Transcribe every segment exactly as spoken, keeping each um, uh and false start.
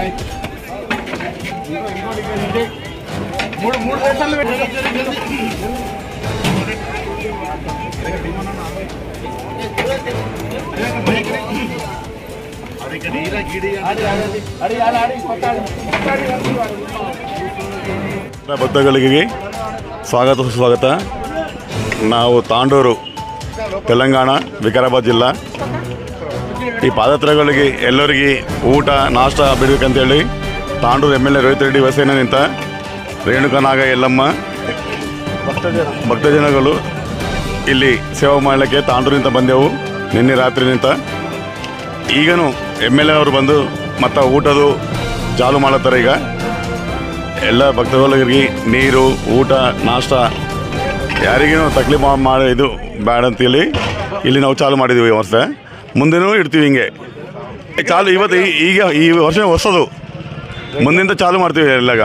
మూడు మూడు దేశాలు ಭಕ್ತಗಳಿಗೆ ಸ್ವಾಗತ ಸುಸ್ವಾಗತ. ನಾವು ತಾಂಡೂರು ತೆಲಂಗಾಣ ವಿಕಾರಾಬಾದ್ ಜಿಲ್ಲಾ. ಈ ಪಾದಯಾತ್ರೆಗಳಿಗೆ ಎಲ್ಲರಿಗೆ ಊಟ ನಾಷ್ಟ ಬಿಡಬೇಕಂತೇಳಿ Tandur M L A Rohit Reddy ವಸೇನ ನಿಂತ ರೇಣುಕನಾಗ ಯಲ್ಲಮ್ಮ ಭಕ್ತಜನಗಳು ಇಲ್ಲಿ ಸೇವಾ ಮಾಡಲಿಕ್ಕೆ ತಾಂಡೂರಿನಿಂದ ಬಂದೆವು ನಿನ್ನೆ ರಾತ್ರಿ ನಿಂತ. ಈಗನೂ ಎಮ್ ಎಲ್ ಎ ಅವರು ಬಂದು ಮತ್ತು ಊಟದು ಚಾಲು ಮಾಡತ್ತಾರೆ. ಈಗ ಎಲ್ಲ ಭಕ್ತಗಳಿಗೆ ನೀರು ಊಟ ನಾಷ್ಟ ಯಾರಿಗೂ ತಕ್ಲೀಫ್ ಮಾಡಿ ಇದು ಬೇಡ ಅಂತೇಳಿ ಇಲ್ಲಿ ನಾವು ಚಾಲು ಮಾಡಿದ್ದೀವಿ. ಈ ವರ್ಷ ಮುಂದೆನೂ ಇಡ್ತೀವಿ ಹಿಂಗೆ ಚಾಲು. ಇವತ್ತು ಈಗ ಈ ವರ್ಷ ಹೊಸದು, ಮುಂದಿಂದ ಚಾಲು ಮಾಡ್ತೀವಿ ಎಲ್ಲಾಗ.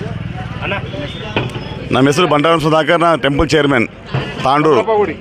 ನಮ್ಮ ಹೆಸರು ಬಂಡಾರಂ ಸುಧಾಕರ್, ನಾ ಟೆಂಪಲ್ ಚೇರ್ಮನ್ ತಾಂಡೂರು.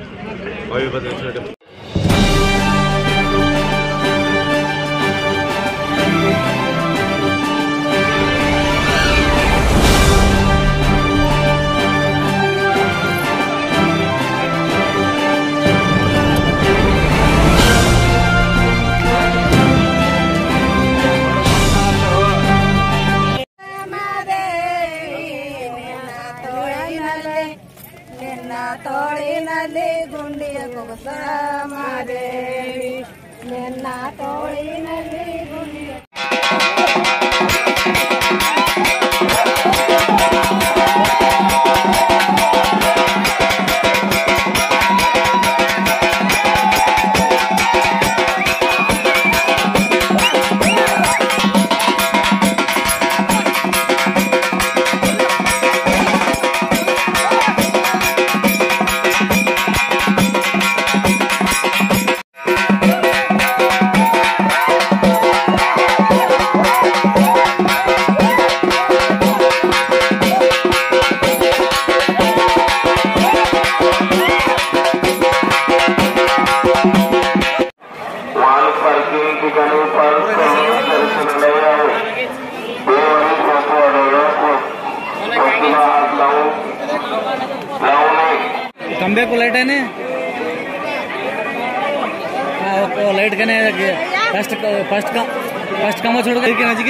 ತೋಳಿನಲ್ಲಿ ಗುಂಡಿಯ ಕುಬಸ ಮಾದೇವಿ ನಿನ್ನ ತೋಳಿನಲ್ಲಿ ಗುಂಡಿಯ खंबे को लाइट है ना, लाइट का नहीं फर्स्ट फर्स्ट का फर्स्ट काम छोड़ कर नजदीक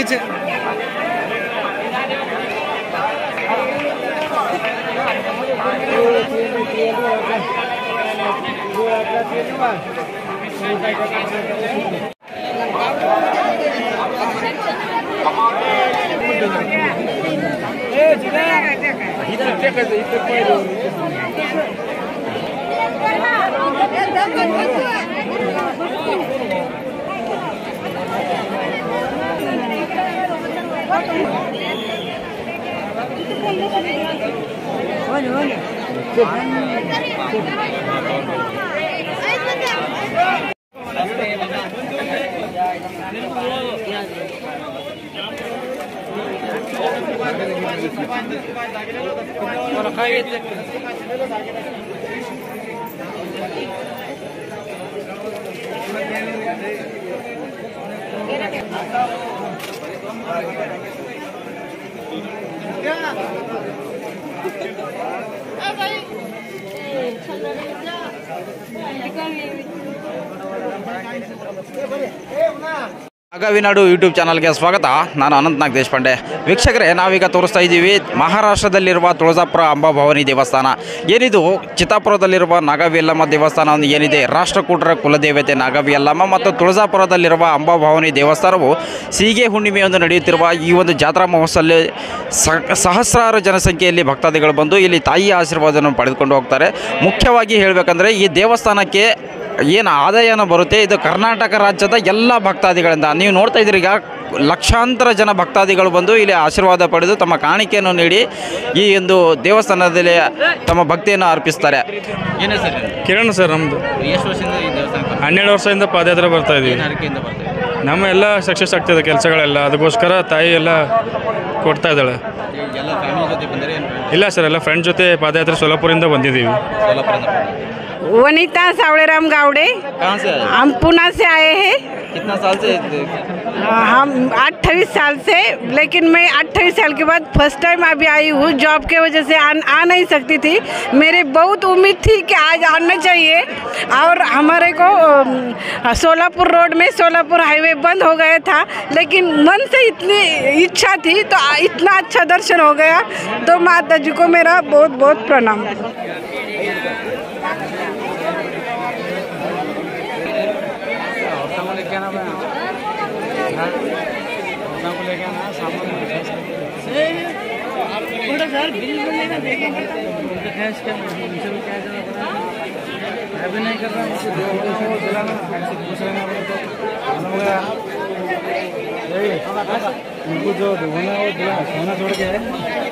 ನಾಗವಿನಾಡು ಯೂಟ್ಯೂಬ್ ಚಾನಲ್ಗೆ ಸ್ವಾಗತ. ನಾನು ಅನಂತನಾಗ್ ದೇಶಪಾಂಡೆ. ವೀಕ್ಷಕರೇ, ನಾವೀಗ ತೋರಿಸ್ತಾ ಇದ್ದೀವಿ ಮಹಾರಾಷ್ಟ್ರದಲ್ಲಿರುವ ತುಳಜಾಪುರ ಅಂಬಾಭವಾನಿ ದೇವಸ್ಥಾನ. ಏನಿದು ಚಿತ್ತಾಪುರದಲ್ಲಿರುವ ನಾಗವಿ ಯಲ್ಲಮ್ಮ ದೇವಸ್ಥಾನ ಒಂದು ಏನಿದೆ, ರಾಷ್ಟ್ರಕೂಟರ ಕುಲದೇವತೆ ನಾಗವಿ ಯಲ್ಲಮ್ಮ ಮತ್ತು ತುಳಜಾಪುರದಲ್ಲಿರುವ ಅಂಬಾಭವಾನಿ ದೇವಸ್ಥಾನವು ಸೀಗೆ ಹುಣ್ಣಿಮೆಯೊಂದು ನಡೆಯುತ್ತಿರುವ ಈ ಒಂದು ಜಾತ್ರಾ ಮಹೋತ್ಸವದಲ್ಲಿ ಸಹಸ್ರಾರು ಜನಸಂಖ್ಯೆಯಲ್ಲಿ ಭಕ್ತಾದಿಗಳು ಬಂದು ಇಲ್ಲಿ ತಾಯಿಯ ಆಶೀರ್ವಾದವನ್ನು ಪಡೆದುಕೊಂಡು ಹೋಗ್ತಾರೆ. ಮುಖ್ಯವಾಗಿ ಹೇಳಬೇಕಂದ್ರೆ ಈ ದೇವಸ್ಥಾನಕ್ಕೆ ಏನು ಆದಾಯನ ಬರುತ್ತೆ, ಇದು ಕರ್ನಾಟಕ ರಾಜ್ಯದ ಎಲ್ಲ ಭಕ್ತಾದಿಗಳಿಂದ. ನೀವು ನೋಡ್ತಾ ಇದ್ದೀರಿ, ಈಗ ಲಕ್ಷಾಂತರ ಜನ ಭಕ್ತಾದಿಗಳು ಬಂದು ಇಲ್ಲಿ ಆಶೀರ್ವಾದ ಪಡೆದು ತಮ್ಮ ಕಾಣಿಕೆಯನ್ನು ನೀಡಿ ಈ ಒಂದು ದೇವಸ್ಥಾನದಲ್ಲಿ ತಮ್ಮ ಭಕ್ತಿಯನ್ನು ಅರ್ಪಿಸ್ತಾರೆ. ಏನೇ ಸರ್? ಕಿರಣ್ ಸರ್. ನಮ್ಮದು ಎಷ್ಟು ವರ್ಷದಿಂದ ಈ ದೇವಸ್ಥಾನ? ಹನ್ನೆರಡು ವರ್ಷದಿಂದ ಪಾದಯಾತ್ರೆ ಬರ್ತಾ ಇದ್ದೀವಿ. ನಮ್ಮ ಎಲ್ಲ ಸಕ್ಸಸ್ ಆಗ್ತಿದೆ ಕೆಲಸಗಳೆಲ್ಲ, ಅದಕ್ಕೋಸ್ಕರ ತಾಯಿ ಎಲ್ಲ ಕೊಡ್ತಾ ಇದ್ದಾಳೆ. ಇಲ್ಲ ಸರ್, ಎಲ್ಲ ಫ್ರೆಂಡ್ ಜೊತೆ ಪಾದಯಾತ್ರೆ ಸೋಲಾಪುರದಿಂದ ಬಂದಿದ್ದೀವಿ. वनिता सावड़ेराम गावड़े, हम पुणे से आए हैं। कितना साल से हम अट्ठाईस साल से, लेकिन मैं अट्ठाईस साल के बाद फर्स्ट टाइम अभी आई हूँ। जॉब के वजह से आ, आ नहीं सकती थी। मेरी बहुत उम्मीद थी कि आज आना चाहिए। और हमारे को सोलापुर रोड में सोलापुर हाईवे बंद हो गया था, लेकिन मन से इतनी इच्छा थी तो इतना अच्छा दर्शन हो गया। तो माता जी को मेरा बहुत बहुत प्रणाम। जो सोना छोड़ के